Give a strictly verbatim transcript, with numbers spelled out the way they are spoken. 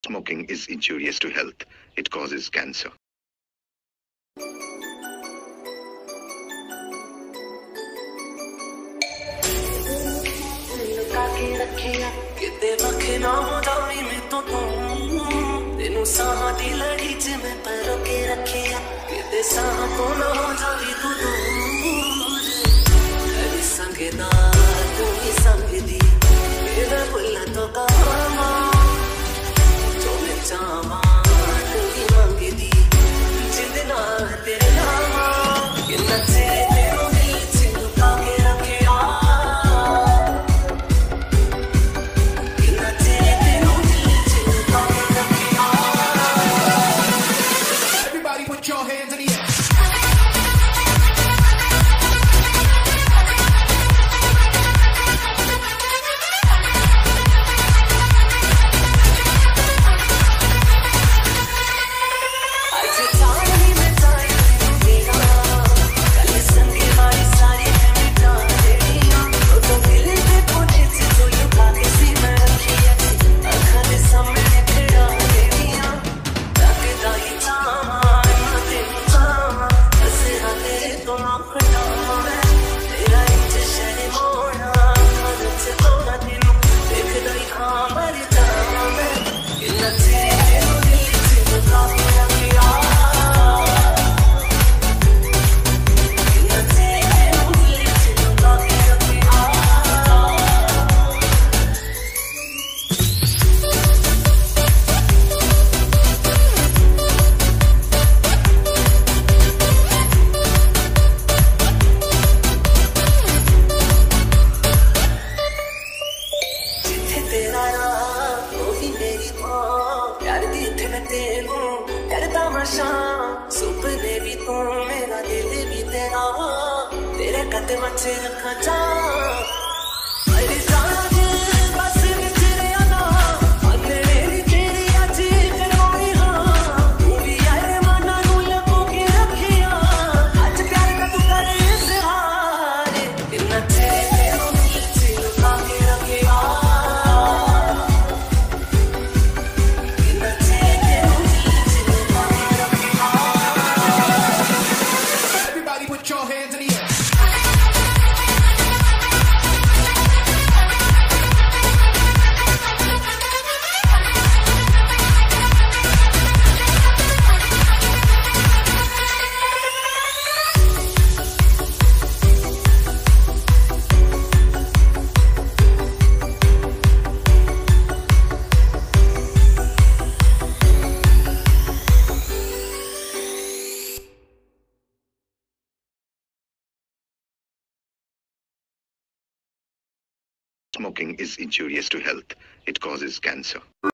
Smoking is injurious to health. It causes cancer. किते वखे ना हो जावी मैं तो तू तेनू साह दी लड़ी च मैं पर के रखिया किते साह तो ना हो जावी तू दूर तेरी संगदा तू ही संग दी मेरा बुला तो कामा जो मैं चाहवा तू ही मंग दी जिंद ना तेरे नामा किन्ना चिर तेनू दिल च लुका के रखिया Put your hands in the air. सुपने भी तू मेरा दिल भी तेरा तेरे कदम अच्छे रखा जा मेरी जान बस विच रहना अंदरे नी तेरी अज करवाई हां तू भी यार मना नू लपो के रखिया अज प्यार का तू करे इजहार इन्ना तेरे तेरो दिल च लुका के रखिया Put your hands in the air. Smoking is injurious to health. It causes cancer.